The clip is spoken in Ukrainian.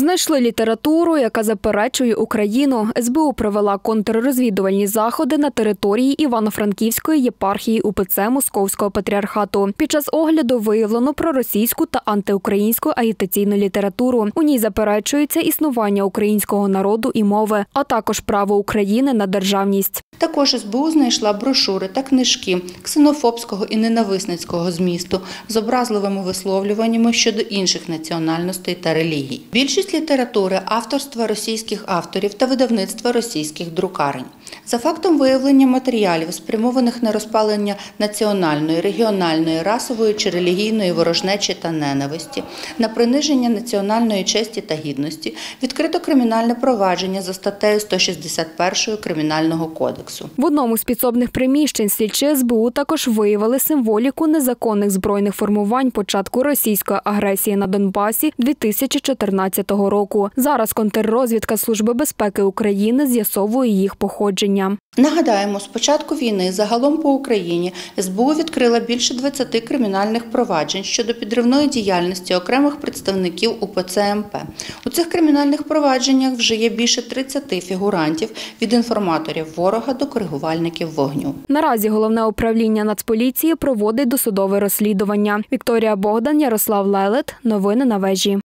Знайшли літературу, яка заперечує Україну. СБУ провела контррозвідувальні заходи на території Івано-Франківської єпархії УПЦ Московського патріархату. Під час огляду виявлено проросійську та антиукраїнську агітаційну літературу. У ній заперечується існування українського народу і мови, а також право України на державність. Також СБУ знайшла брошури та книжки ксенофобського і ненависницького змісту з образливими висловлюваннями щодо інших національностей та релігій. Більшість літератури – авторства російських авторів та видавництва російських друкарень. За фактом виявлення матеріалів, спрямованих на розпалення національної, регіональної, расової чи релігійної ворожнечі та ненависті, на приниження національної честі та гідності, відкрито кримінальне провадження за статтею 161 Кримінального кодексу. В одному з підсобних приміщень слідчі СБУ також виявили символіку незаконних збройних формувань початку російської агресії на Донбасі 2014 року. Зараз контррозвідка Служби безпеки України з'ясовує їх походження. Нагадаємо, з початку війни загалом по Україні СБУ відкрила більше 20 кримінальних проваджень щодо підривної діяльності окремих представників УПЦ МП. У цих кримінальних провадженнях вже є більше 30 фігурантів – від інформаторів ворога до коригувальників вогню. Наразі Головне управління Нацполіції проводить досудове розслідування. Вікторія Богдан, Ярослав Лелет. Новини на вежі.